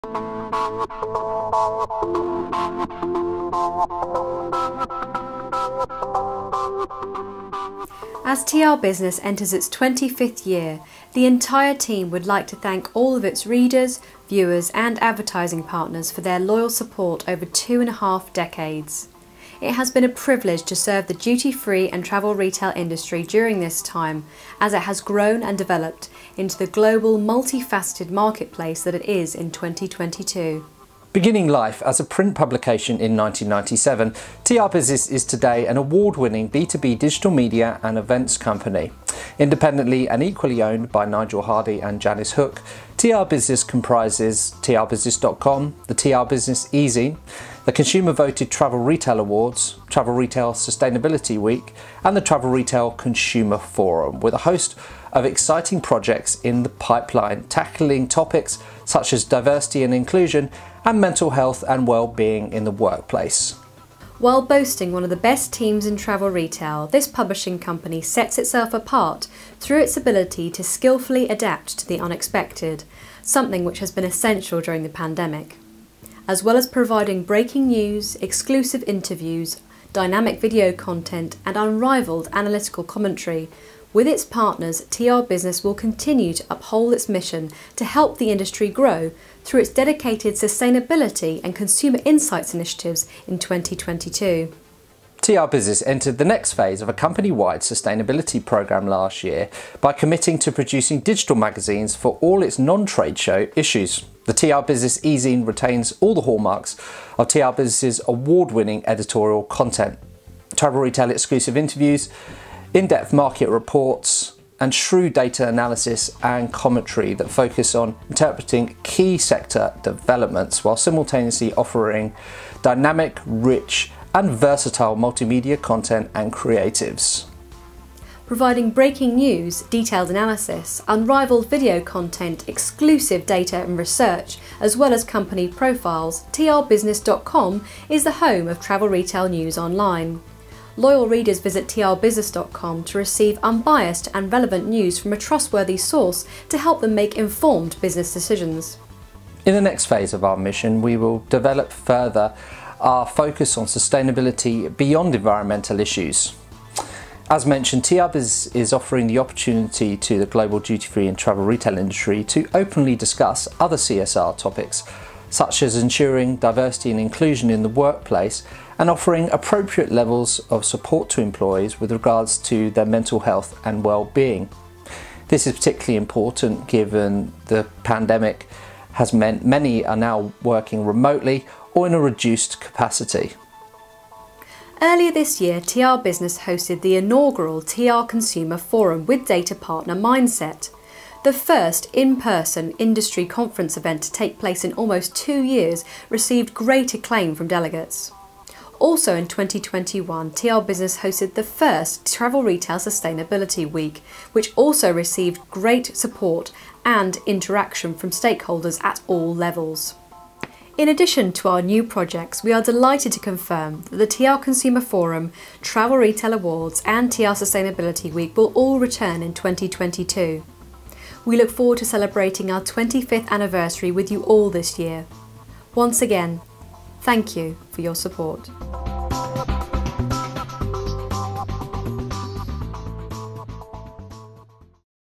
As TR Business enters its 25th year, the entire team would like to thank all of its readers, viewers and advertising partners for their loyal support over 2.5 decades. It has been a privilege to serve the duty-free and travel retail industry during this time, as it has grown and developed into the global multifaceted marketplace that it is in 2022. Beginning life as a print publication in 1997, TR Business is today an award-winning B2B digital media and events company. Independently and equally owned by Nigel Hardy and Janice Hook, TR Business comprises trbusiness.com, the TR Business e-zine, the Consumer Voted Travel Retail Awards, Travel Retail Sustainability Week and the Travel Retail Consumer Forum, with a host of exciting projects in the pipeline tackling topics such as diversity and inclusion and mental health and well-being in the workplace. While boasting one of the best teams in travel retail, this publishing company sets itself apart through its ability to skillfully adapt to the unexpected, something which has been essential during the pandemic. As well as providing breaking news, exclusive interviews, dynamic video content and unrivaled analytical commentary, with its partners, TR Business will continue to uphold its mission to help the industry grow through its dedicated sustainability and consumer insights initiatives in 2022. TR Business entered the next phase of a company-wide sustainability programme last year by committing to producing digital magazines for all its non-trade show issues. The TR Business e-zine retains all the hallmarks of TR Business's award-winning editorial content: travel retail exclusive interviews, in-depth market reports and shrewd data analysis and commentary that focus on interpreting key sector developments while simultaneously offering dynamic, rich and versatile multimedia content and creatives. Providing breaking news, detailed analysis, unrivaled video content, exclusive data and research, as well as company profiles, trbusiness.com is the home of travel retail news online. Loyal readers visit trbusiness.com to receive unbiased and relevant news from a trustworthy source to help them make informed business decisions. In the next phase of our mission, we will develop further our focus on sustainability beyond environmental issues. As mentioned, TR Business is offering the opportunity to the global duty-free and travel retail industry to openly discuss other CSR topics, such as ensuring diversity and inclusion in the workplace and offering appropriate levels of support to employees with regards to their mental health and well-being. This is particularly important given the pandemic has meant many are now working remotely or in a reduced capacity. Earlier this year, TR Business hosted the inaugural TR Consumer Forum with data partner Mindset. The first in-person industry conference event to take place in almost 2 years received great acclaim from delegates. Also in 2021, TR Business hosted the first Travel Retail Sustainability Week, which also received great support and interaction from stakeholders at all levels. In addition to our new projects, we are delighted to confirm that the TR Consumer Forum, Travel Retail Awards and TR Sustainability Week will all return in 2022. We look forward to celebrating our 25th anniversary with you all this year. Once again, thank you for your support.